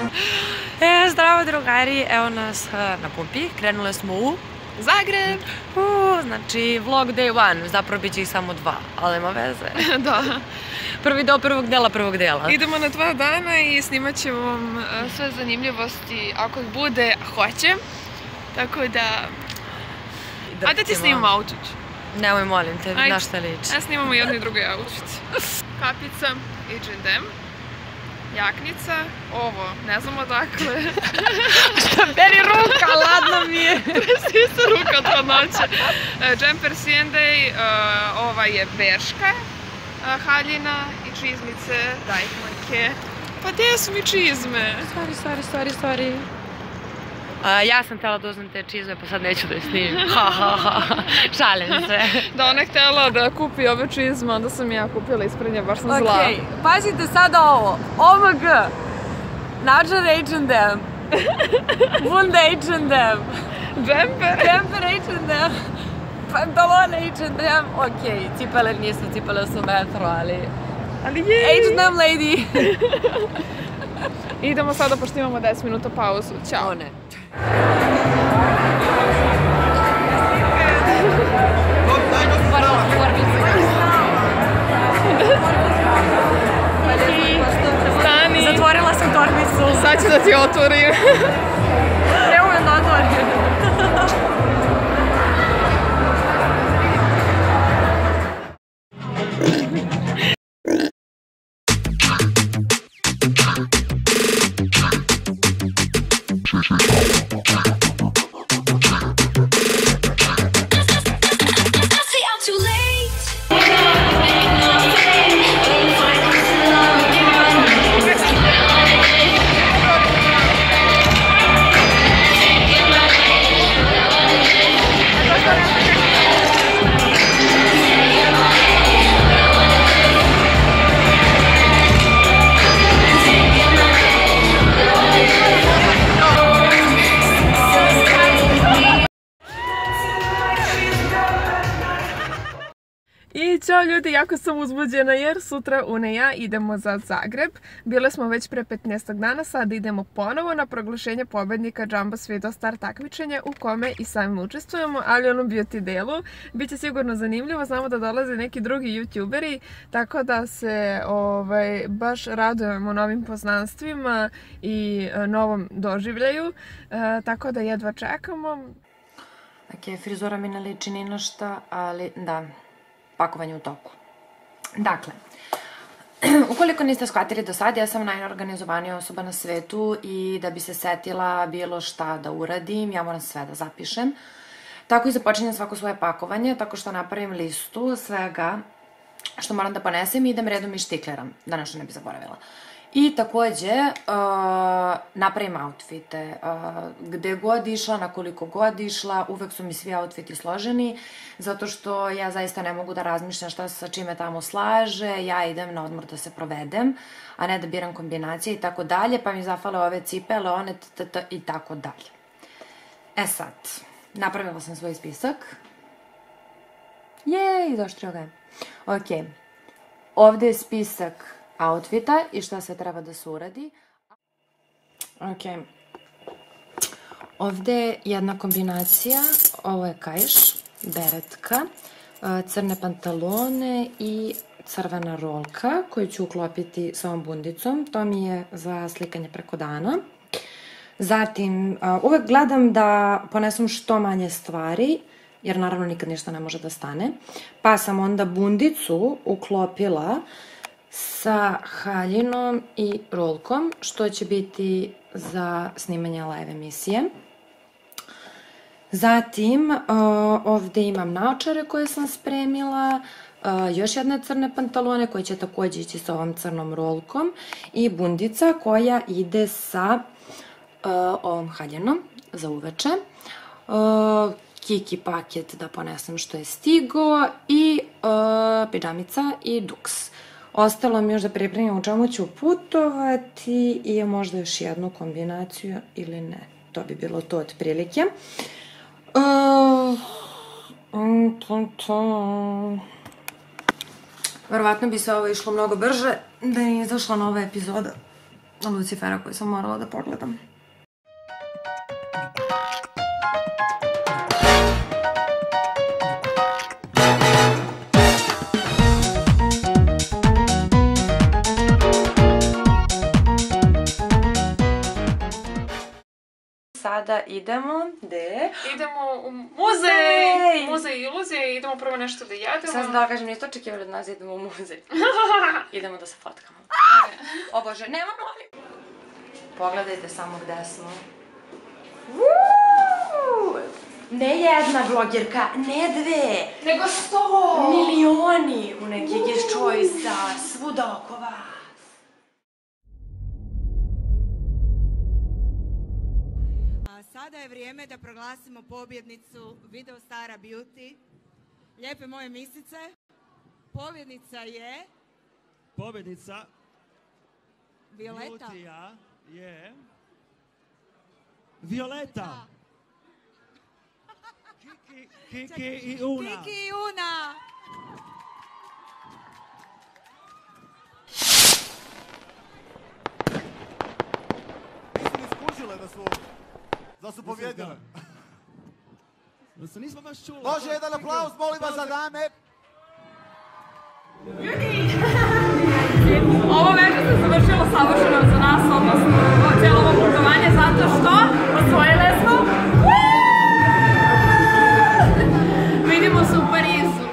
Zdravo drugari, evo nas na pumpi, krenule smo u Zagreb! Znači vlog day one, zapravo bit će ih samo dva, ali nema veze. Da. Prvi deo prvog dela. Idemo na 2 dana i snimat ćemo vam sve zanimljivosti ako ih bude, a hoće. Tako da... Ajde da ti snimamo outfit. Nemoj, molim te, na šta liči. Ja snimamo jedno i drugo outfit. Kapica, H&M. Jaknica, ovo, ne znam odakle. Šta, meni ruka, ladno mi je. Sisa ruka od hladnoće. Džemper C&A, ova je beška haljina i čizmice, Deichmanke. Pa gdje su mi čizme? Sorry. Ja sam htjela da uzmem te čizme, pa sad neću da je snimim. Šalim se. Da, ona je htjela da kupi ove čizme, onda sam ja kupila ispred nje, baš sam zla. Okej, pazite sada ovo. OMG. Nađer H&M. Bunda H&M. Džemper. Džemper H&M. Pantalon H&M. Okej, cipele nisu, cipele su metro, ali... Ali jej! H&M lady. Idemo sada, pošto imamo 10 minuta pauzu. Ćao. O ne. Stani. Zatvorila sam torbicu. Sad ću da ti otvorim. Ne umem da otvorim. Ćao ljudi, jako sam uzbuđena jer sutra Una i ja idemo za Zagreb. Bile smo već pre 15 dana, sad idemo ponovo na proglašenje pobednika Jumbo Svido Star takmičenja u kome i sami učestvujemo, ali onom beauty delu. Biće sigurno zanimljivo, znamo da dolaze neki drugi youtuberi, tako da se baš radujemo novim poznanstvima i novom doživljaju, tako da jedva čekamo. Ok, frizura mi ne liči ni na šta, ali da... pakovanje u toku. Dakle, ukoliko niste shvatili do sad, ja sam najorganizovanija osoba na svetu i da bi se setila bilo šta da uradim, ja moram sve da zapišem. Tako i započinjem svako svoje pakovanje, tako što napravim listu svega što moram da ponesem i idem redom i štikleram, da nešto ne bi zaboravila. I takođe napravim outfite, gde god išla, na koliko god išla, uvek su mi svi outfiti složeni, zato što ja zaista ne mogu da razmišljam šta se sa čime tamo slaže, ja idem na odmor da se provedem, a ne da biram kombinacije i tako dalje, pa mi zafale ove cipele, one i tako dalje. E sad, napravila sam svoj spisak. Jej, zaštrio ga je. Ok, ovde je spisak outfita i šta se treba da se uradi. Ok. Ovde je jedna kombinacija, ovo je kaiš, beretka, crne pantalone i crvena rolka koju ću uklopiti sa ovom bundicom. To mi je za slikanje preko dana. Zatim, uvek gledam da ponesem što manje stvari, jer naravno nikad ništa ne može da stane. Pa sam onda bundicu uklopila sa haljinom i rolkom, što će biti za snimanje live emisije. Zatim, ovde imam naočare koje sam spremila, još jedne crne pantalone koje će takođe ići sa ovom crnom rolkom i bundica koja ide sa ovom haljinom za uveče. Kiki paket da ponesem što je stigo i pidžamica i duks. Ostalo mi još da pripremim u čemu ću putovati i možda još jednu kombinaciju ili ne. To bi bilo to otprilike. Verovatno bi se ovo išlo mnogo brže da nije izašla nova epizoda Lucifera koju sam morala da pogledam. Sada idemo, gde? Idemo u muzej! Muzej iluzije, idemo prvo nešto da jedemo. Sad da kažem, niste očekivali od nas da idemo u muzej. Idemo da se fotkamo. O Bože, nema novi! Pogledajte samo gde smo. Ne jedna blogerka, ne dve, nego 100! milioni u nekih choice-a, svuda oko vas. Sada je vrijeme da proglasimo pobjednicu Video Stara Beauty. Lijepe moje misice. Pobjednica je... Pobjednica Violeta. Beauty-a je... Violeta. Kiki i Una. Kiki i Una. Nisu ni skužile da su pobjedile. Da se nismo baš čuli. Može jedan aplauz, molim vas za dame. Ovo veče se završilo savršeno za nas, odnosno cijelo ovo putovanje, zato što osvojile smo. Vidimo se u Parizu.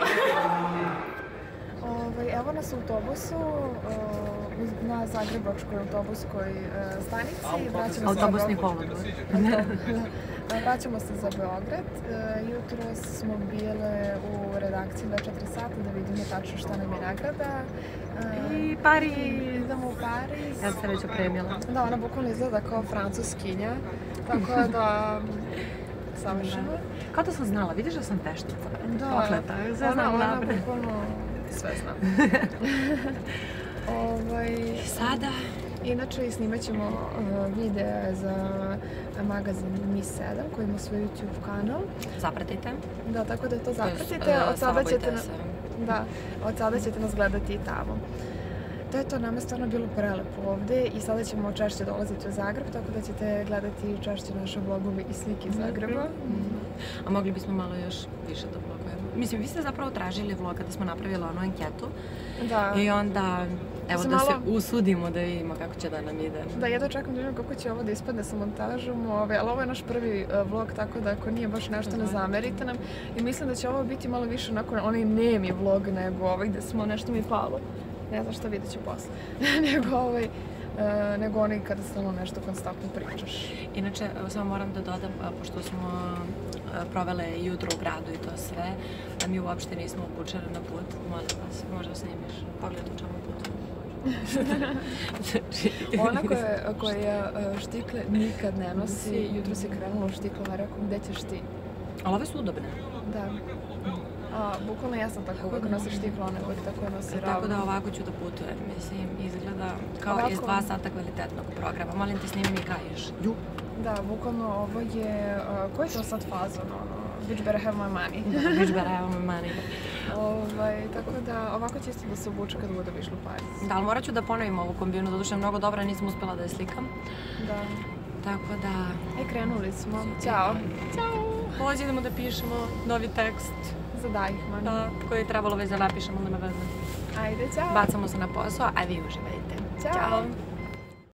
Evo nas u autobusu, na Zagrebačkoj autobuskoj stanici. Autobusni kolodvor. Vraćamo se za Beograd. Jutro smo bile u redakciji 24 sata da vidimo tačno šta nam je nagrada. I Pariz! Idemo u Pariz. Ja sam se već opremila. Da, ona bukvalno izgleda kao francuskinja, tako da... savršeno. Kao da sam znala, vidiš da sam peštica. Da, Pokleta, sve znam ona napred. bukvalno sve znam. Sada? Inače, snimat ćemo videa za magazin Mi 7 koji ima svoj YouTube kanal. Zapratite. Da, tako da to zapratite. Od sada ćete nas gledati i tamo. To je to, nama je stvarno bilo prelepo ovde i sada ćemo češće dolaziti u Zagreb, tako da ćete gledati češće naše vlogove i slike iz Zagreba. A mogli bismo malo još više da vlogujemo. Mislim, vi ste zapravo tražili vlog kada smo napravili onu anketu. Da. I onda, evo da se usudimo da vidimo kako će da nam ide. Da, jedva čekam da vidim kako će ovo da ispadne sa montažom, ali ovo je naš prvi vlog, tako da ako nije baš nešto ne zamerite nam. I mislim da će ovo biti malo više onako onaj nemi vlog nego ovaj gde smo nešto mi palo. Ne znam šta vidjet ću posle. nego onaj kada stalno nešto konstantno pričaš. Inače, samo moram da dodam, pošto smo provele jutro u gradu i to sve, a mi uopšte nismo obučene na put. Molim vas, možda snimiš pogled u čemu putu. Ona koja štikle nikad ne nosi, jutro si krenula u štikle, a rekao, gde ćeš ti? Ali ove su udobne. Da. Bukvalno ja sam tako uvek nosi štikle, ona uvek tako nosi ravno. Tako da ovako ću da putujem, mislim, izgleda kao iz 2 sata kvalitetnog programa. Molim te, snimi mi kaješ. Da, bukvalno ovo je, koji je to sad fazon, ono? Bitch better have my money. Bitch better have my money. Tako da, ovako će isto da se obuče kad budem išla u Pariz. Da, ali morat ću da ponovim ovu kombinu, zato što je mnogo dobra, nisam uspela da je slikam. Da. Tako da... Krenuli smo. Ćao. Ćao. Pođe idemo da pišemo novi tekst. Za Deichmann. Da, koji je trebalo već da napišemo, nema veze. Ajde, ćao. Bacamo se na posao, a vi uživajte. Ćao.